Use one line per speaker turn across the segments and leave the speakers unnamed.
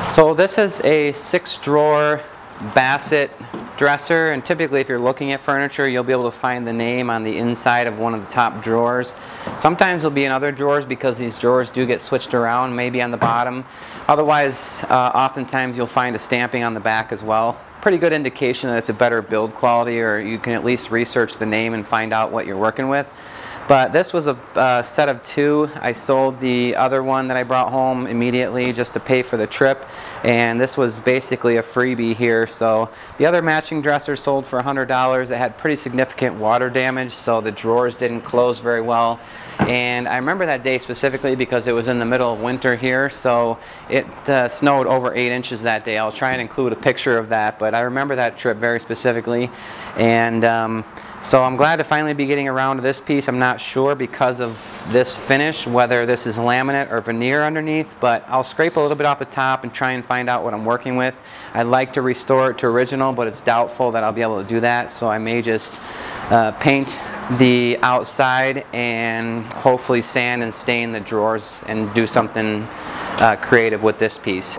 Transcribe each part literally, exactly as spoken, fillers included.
So this is a six drawer Bassett dresser, and typically if you're looking at furniture you'll be able to find the name on the inside of one of the top drawers. Sometimes it'll be in other drawers because these drawers do get switched around, maybe on the bottom. Otherwise, uh, oftentimes you'll find a stamping on the back as well. Pretty good indication that it's a better build quality, or you can at least research the name and find out what you're working with. But this was a uh, set of two. I sold the other one that I brought home immediately just to pay for the trip, and this was basically a freebie here. So the other matching dresser sold for one hundred dollars. It had pretty significant water damage, so the drawers didn't close very well. And I remember that day specifically because it was in the middle of winter here, so it uh, snowed over eight inches that day. I'll try and include a picture of that, but I remember that trip very specifically. And um, so I'm glad to finally be getting around to this piece. I'm not sure because of this finish whether this is laminate or veneer underneath, but I'll scrape a little bit off the top and try and find out what I'm working with. I'd like to restore it to original, but it's doubtful that I'll be able to do that, so I may just uh, paint the outside and hopefully sand and stain the drawers and do something uh, creative with this piece.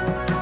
you.